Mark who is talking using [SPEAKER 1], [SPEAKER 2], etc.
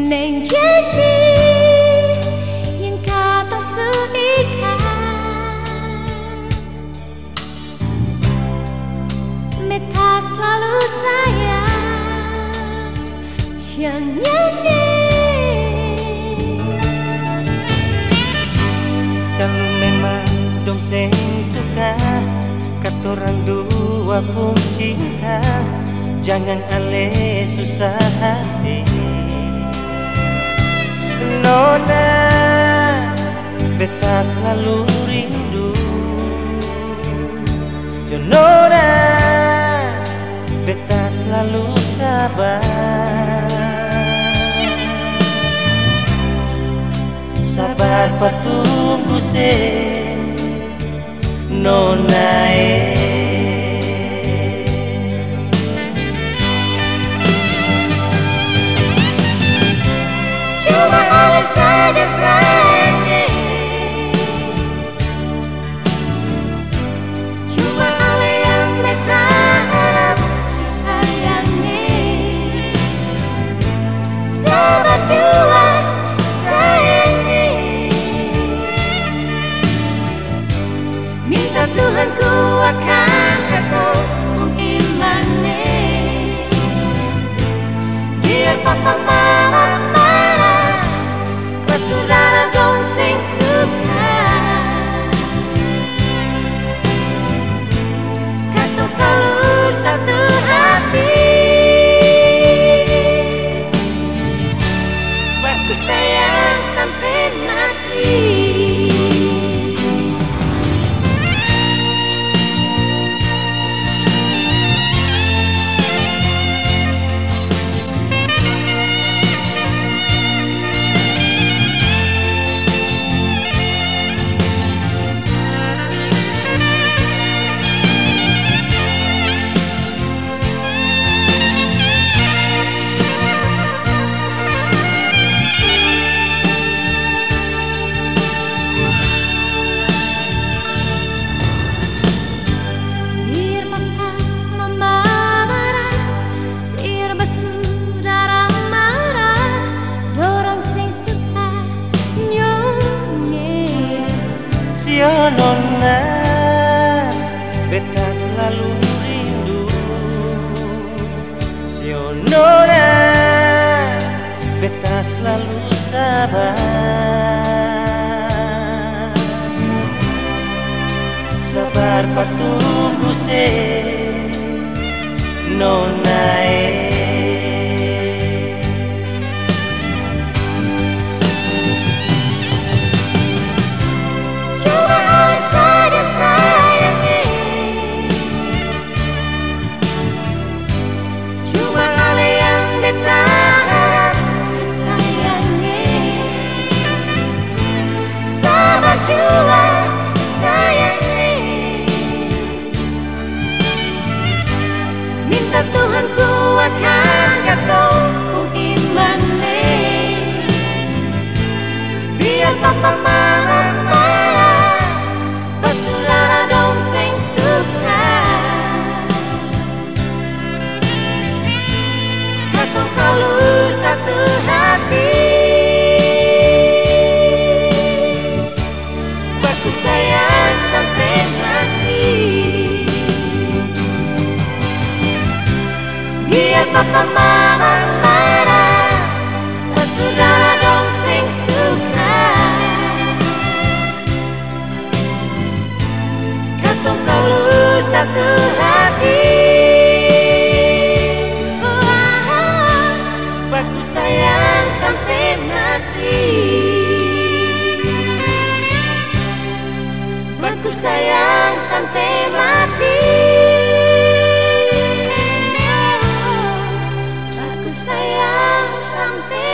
[SPEAKER 1] Neng janji yang kata sediakan, meta selalu sayang jangan.
[SPEAKER 2] Kalau memang dong sing suka katorang dua pun cinta, jangan ale susah hati. Nona, beta selalu rindu. Nona, beta selalu sabar. Sabar patunggu se Nona
[SPEAKER 1] Cuma oleh saja sayangnya, cuma oleh yang meta harap sayangnya. Sabar jua sayangnya, minta Tuhan kuatkan kau imannya. Biar papa mama marah, saudara dong sing suka kata selalu satu hati. Waktu sayang sampai mati.
[SPEAKER 2] Nona, beta selalu rindu. Nona, beta selalu sabar. Sabar patunggu se Nona
[SPEAKER 1] Tuhan kuatkan kau imannya. Biar papa mama marah, saudara dong sing suka kau selalu satu hati. Waktu sayang sampai mati. Biar papa mama marah, saudara dong sing suka kata selalu satu hati. Waktu sayang sampai mati. Waktu sayang sampai mati. Sayang sampai